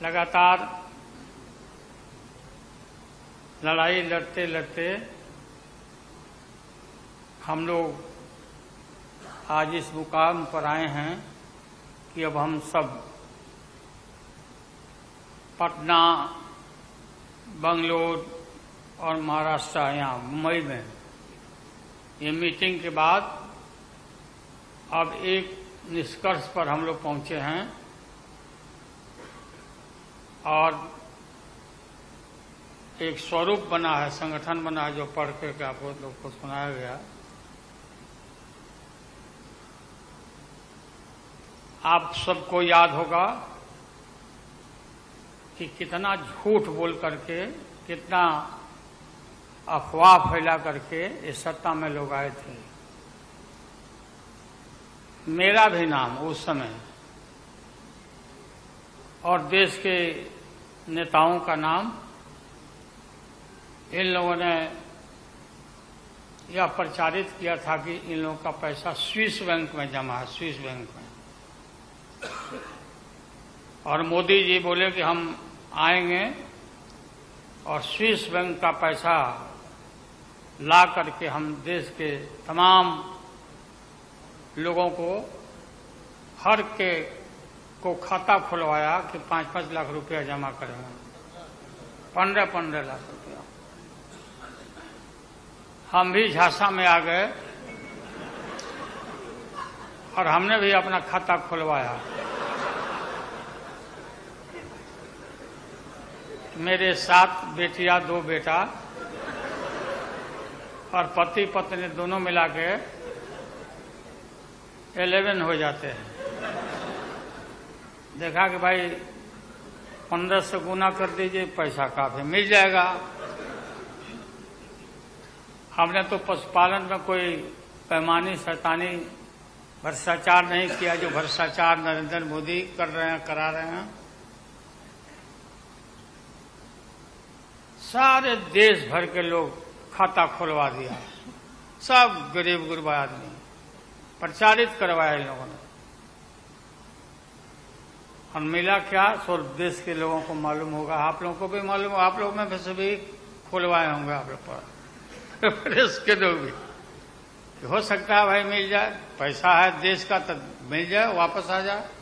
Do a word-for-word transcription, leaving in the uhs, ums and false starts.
लगातार लड़ाई लड़ते लड़ते हम लोग आज इस मुकाम पर आए हैं कि अब हम सब पटना, बंगलोर और महाराष्ट्र यहाँ मुंबई में ये मीटिंग के बाद अब एक निष्कर्ष पर हम लोग पहुंचे हैं और एक स्वरूप बना है, संगठन बना है जो पढ़ करके आप लोग को सुनाया गया। आप सबको याद होगा कि कितना झूठ बोल करके, कितना अफवाह फैला करके इस सत्ता में लोग आए थे। मेरा भी नाम उस समय और देश के नेताओं का नाम इन लोगों ने यह प्रचारित किया था कि इन लोगों का पैसा स्विस बैंक में जमा है, स्विस बैंक में। और मोदी जी बोले कि हम आएंगे और स्विस बैंक का पैसा ला करके हम देश के तमाम लोगों को हर के को खाता खुलवाया कि पांच पांच लाख रुपया जमा करेंगे, पंद्रह पंद्रह लाख रुपया। हम भी झांसा में आ गए और हमने भी अपना खाता खुलवाया। मेरे सात बेटियां, दो बेटा और पति पत्नी दोनों मिला के इलेवन हो जाते हैं। देखा कि भाई पंद्रह से गुना कर दीजिए, पैसा काफी मिल जाएगा। हमने तो पशुपालन में कोई पैमानी शैतानी भ्रष्टाचार नहीं किया जो भ्रष्टाचार नरेंद्र मोदी कर रहे हैं, करा रहे हैं। सारे देश भर के लोग खाता खुलवा दिया, सब गरीब गुरबा आदमी प्रचारित करवाया इन लोगों ने। और मिला क्या, सो देश के लोगों को मालूम होगा, आप लोगों को भी मालूम होगा, आप लोग में से भी खुलवाए होंगे आप लोग पर, प्रेस के लोग भी। हो सकता है भाई मिल जाए, पैसा है देश का तो मिल जाए, वापस आ जाए।